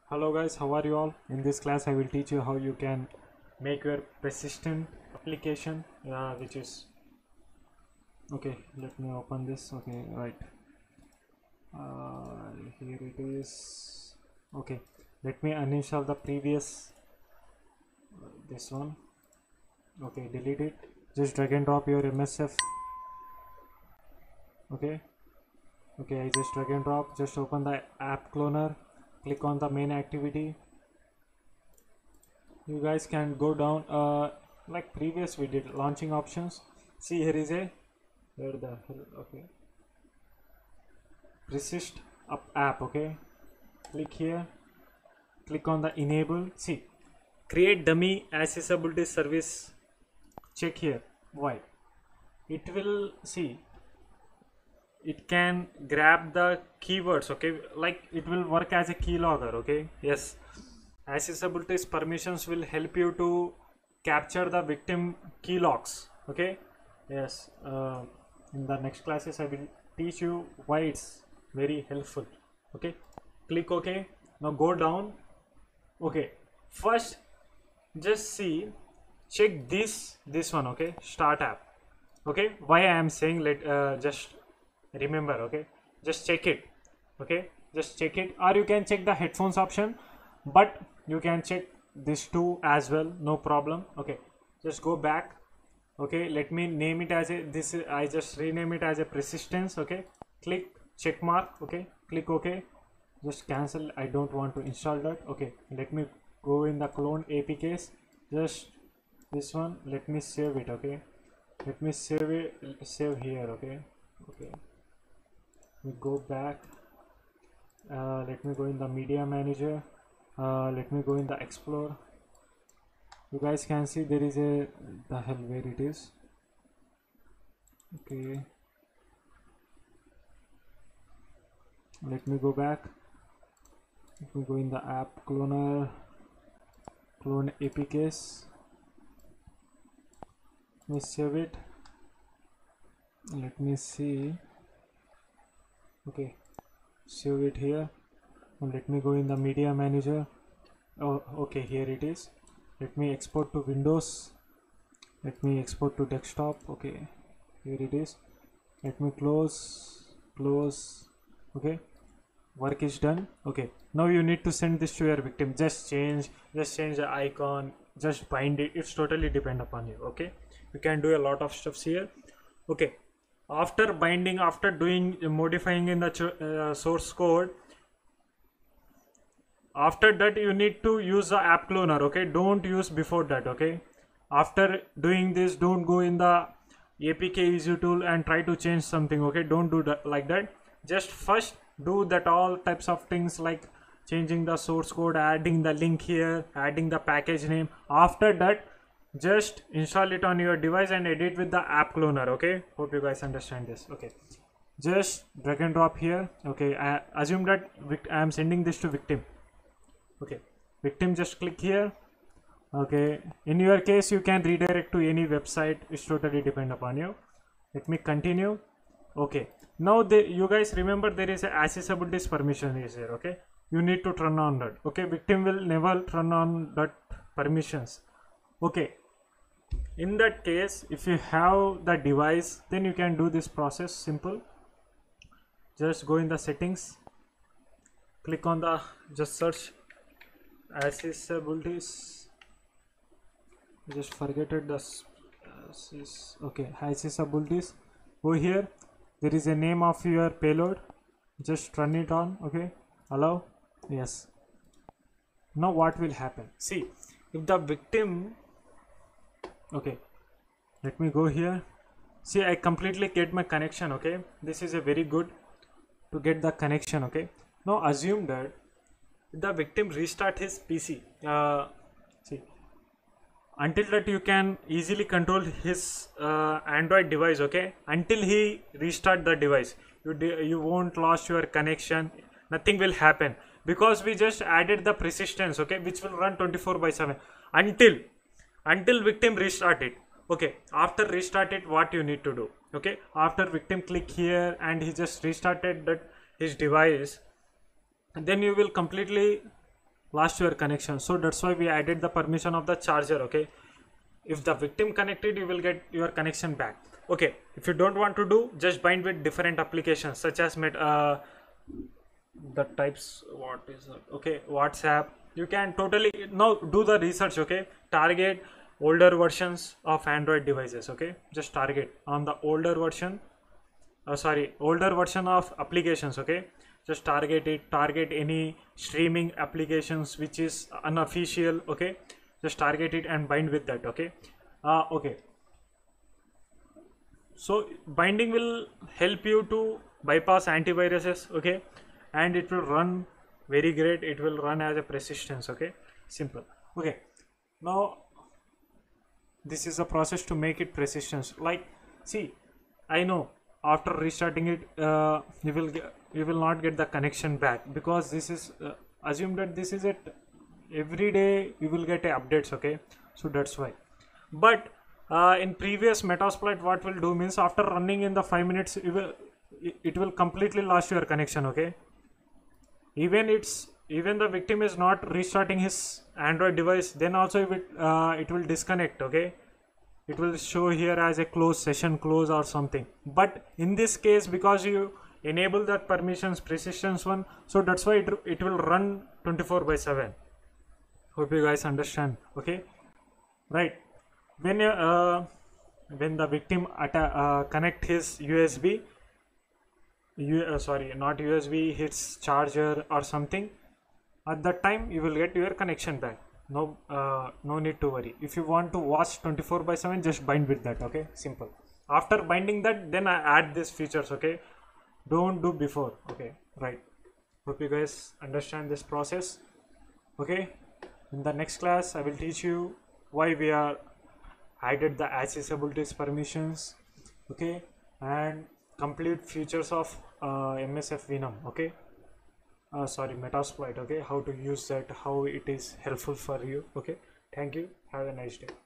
Hello guys, how are you all? In this class I will teach you how you can make your persistent application which is okay. Let me open this. Okay, right, here it is. Okay, let me uninstall the previous this one. Okay, delete it. Just drag and drop your MSF. Okay, I just drag and drop. Just open the app cloner, click on the main activity. You guys can go down like previous we did launching options. See, here is a where the hell. Okay, persist up app. Okay, click here, click on the enable. See, create dummy accessibility service. Check here. Why? It will see, it can grab the keywords. Okay, like it will work as a keylogger. Okay, yes, accessibility permissions will help you to capture the victim key locks. Okay, yes, in the next classes I will teach you why it's very helpful. Okay, click OK. Now go down. Okay, first just see, check this one. Okay, start app. Okay, why I am saying, let just remember. Okay, just check it. Okay, just check it, or you can check the headphones option, but you can check this too as well, no problem. Okay, just go back. Okay, let me name it as a I just rename it as a persistence. Okay, click check mark. Okay, click OK. Just cancel, I don't want to install that. Okay, let me go in the clone APKs, just this one. Let me save it. Okay, let me save it, save here. Okay, we go back. Let me go in the media manager. Let me go in the explore. You guys can see there is a the hell where it is. Okay, let me go back. Let me go in the app cloner, clone APKs. Let me save it. Let me see. Okay, save it here, and let me go in the media manager. Oh, okay, here it is. Let me export to Windows. Let me export to desktop. Okay, here it is. Let me close. Okay, work is done. Okay, now you need to send this to your victim. Just change the icon, just bind it. It's totally depend upon you. Okay, you can do a lot of stuffs here. Okay, after binding, after doing modifying in the source code, after that you need to use the app cloner. Okay, don't use before that. Okay, after doing this, don't go in the APK easy tool and try to change something. Okay, don't do that like that. Just first do that all types of things like changing the source code, adding the link here, adding the package name. After that, just install it on your device and edit with the app cloner. Okay, hope you guys understand this. Okay, just drag and drop here. Okay, I assume that I am sending this to victim. Okay, victim, just click here. Okay, in your case you can redirect to any website. It's totally depend upon you. Let me continue. Okay, now you guys remember there is a accessibility permission is here. Okay, you need to turn on that. Okay, victim will never turn on that permissions. Okay, in that case, if you have the device, then you can do this process simple. Just go in the settings, click on the, just search accessibilities. Just forget it, the okay, accessibilities. Go here, there is a name of your payload, just turn it on. Okay, allow, yes. Now what will happen? See, if the victim, okay, let me go here. See, I completely get my connection. Okay, this is a very good to get the connection. Okay, now assume that the victim restart his PC. See, until that you can easily control his Android device. Okay, until he restart the device, you won't lose your connection, nothing will happen, because we just added the persistence. Okay, which will run 24/7 until victim restart it. Okay, after restart it, what you need to do? Okay, after victim click here and he just restarted that his device, and then you will completely lost your connection. So that's why we added the permission of the charger. Okay, if the victim connected, you will get your connection back. Okay, if you don't want to do, just bind with different applications such as the types, what is it? Okay, WhatsApp. You can totally now do the research. Okay, target older versions of Android devices. Okay, just target on the older version, older version of applications. Okay, just target it, target any streaming applications which is unofficial. Okay, just target it and bind with that. Okay, okay, so binding will help you to bypass antiviruses. Okay, and it will run very great. It will run as a persistence. Okay, simple. Okay, now this is a process to make it persistence. Like, see, I know after restarting it, you will not get the connection back, because this is assume that this is it. Every day you will get updates. Okay, so that's why. But in previous Metasploit, what will do means, after running in the 5 minutes, it will completely lost your connection. Okay, even the victim is not restarting his Android device, then also it will disconnect. Okay, it will show here as a close session, close or something. But in this case, because you enable that permissions persistence one, so that's why it will run 24/7. Hope you guys understand. Okay, right. When the victim connect his USB, not USB, his charger or something, at that time you will get your connection back. No need to worry. If you want to watch 24/7, just bind with that. Okay, simple. After binding that, then I add these features. Okay, don't do before. Okay, right. Hope you guys understand this process. Okay, in the next class I will teach you why we are added the accessibilities permissions. Okay, and complete features of MSF Venom. Okay, Metasploit. Okay, how to use that, how it is helpful for you. Okay, thank you, have a nice day.